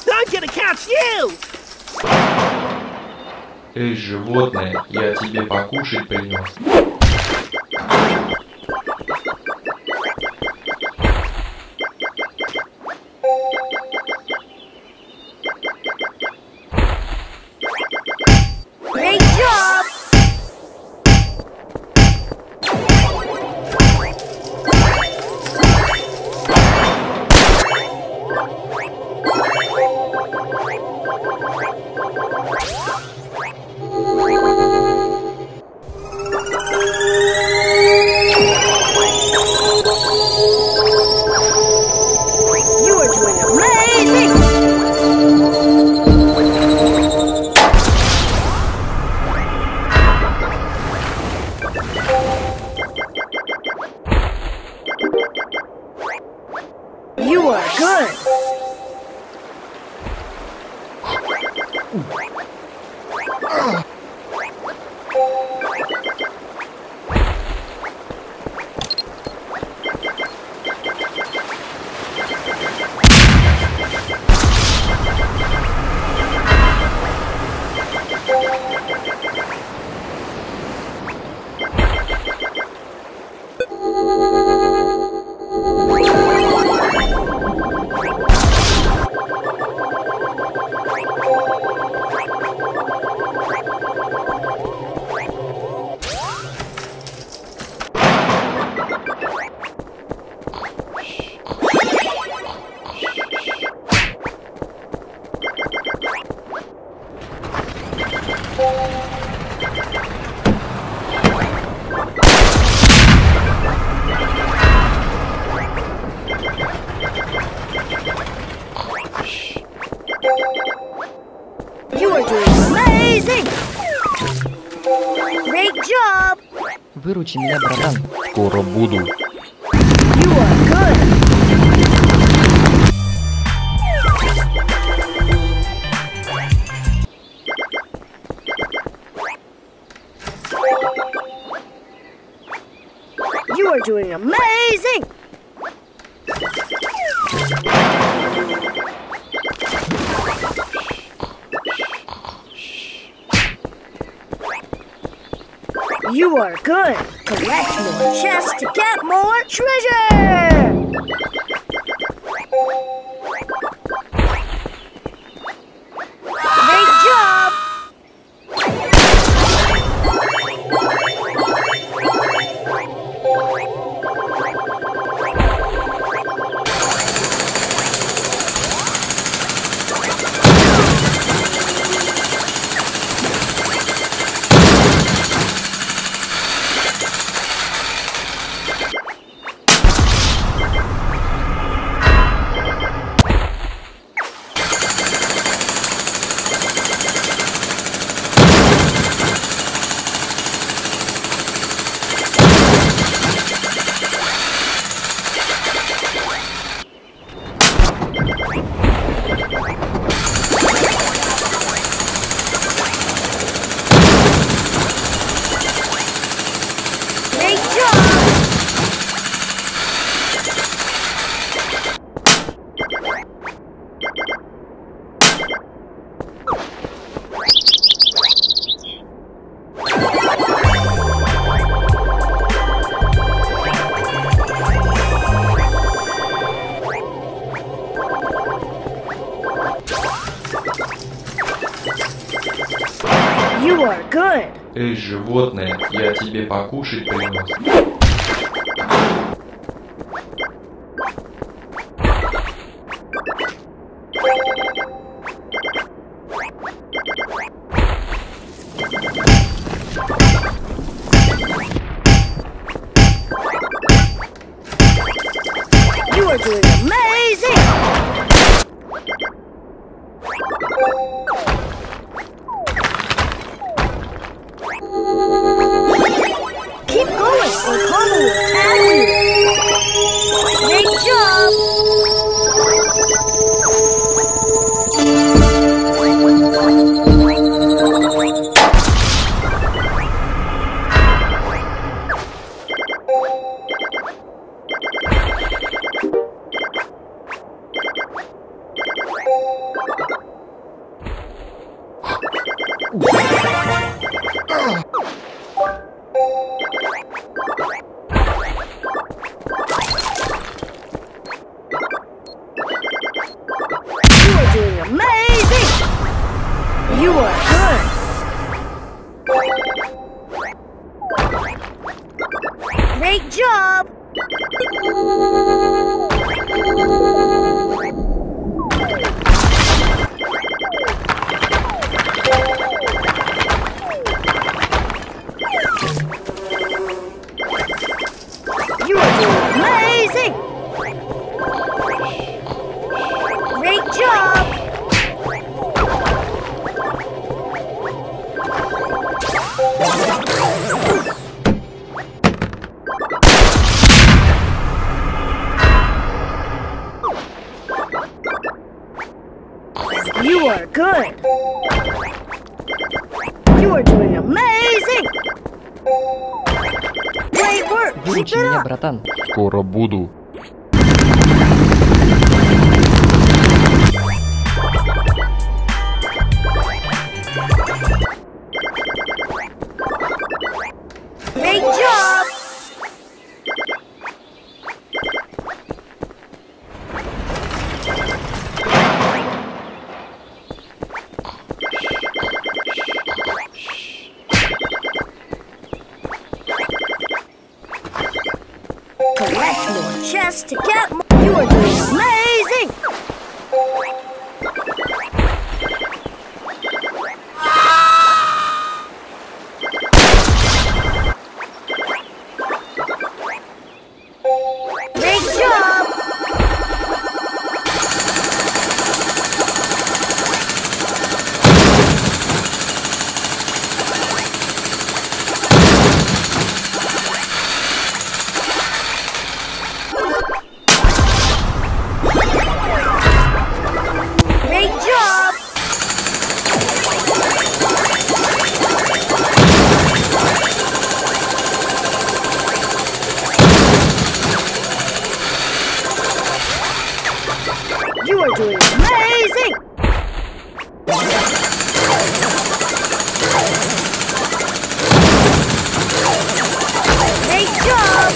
I'm gonna catch you! Эй, животное, я тебе покушать принес. Great job! You are doing amazing! You are good! You are doing amazing! Great job! Выручи меня, братан. Скоро буду. You are good! You are doing amazing! You are good! Collect more chests to get more treasure! Great job! Great job! You are good! Эй, животное, я тебе покушать принес. You are doing amazing! Keep going or Carmel will tag you! Great job! You are good. Great job. You are doing amazing. Great job. You are good. You are doing amazing. Great work. Keep Выручи it меня, up. братан. Скоро буду. Great job. Collect more chests to get more. You are doing amazing. Great job. Great job. You are doing amazing. Great job.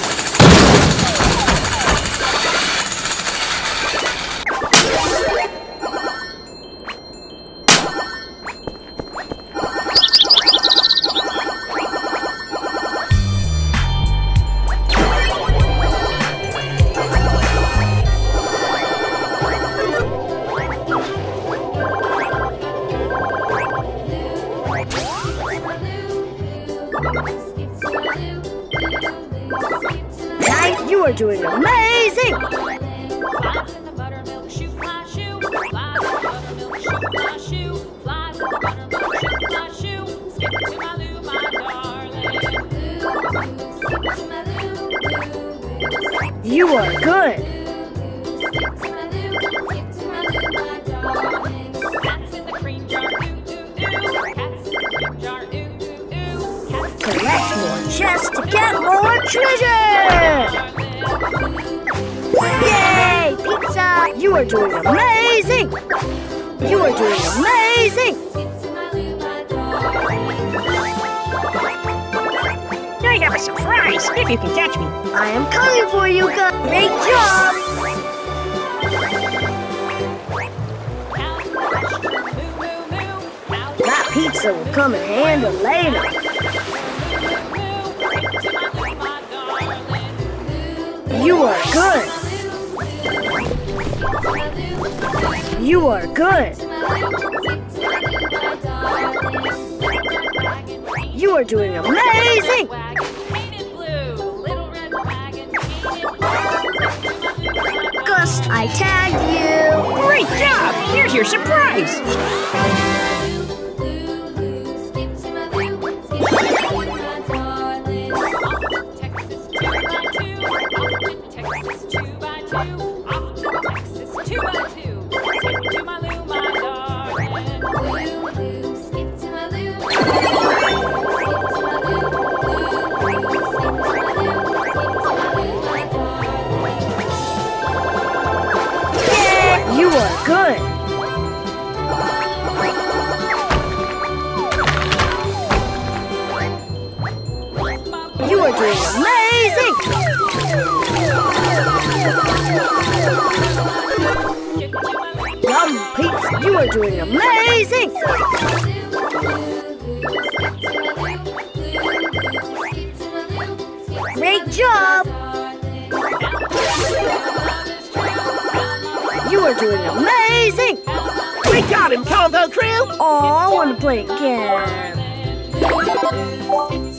Nice. You are doing amazing. Flies in the buttermilk shoe, fly shoe. Flies in the buttermilk shoe, fly shoe. Flies in the buttermilk shoe, fly shoe. Skip to my loo, my darling. Skip to my loo, You are good. skip to my loo, skip to my loo, my darling. Cats in the cream jar, ooh, ooh, ooh. Cats in the cream jar, ooh, ooh, ooh. Cats in the Collect more chests to get more treasure. Yay, pizza. You are doing amazing. You are doing amazing. I have a surprise if you can catch me. I am coming for you guys. Great job. That pizza will come in handy later. You are good. You are good. You are doing amazing. Gus, I tagged you. Great job! Here's your surprise. You are good. You are doing amazing. Yum, pizza. You are doing amazing! Great job! You are doing amazing! We got him, Combo Crew! Oh, I want to play again.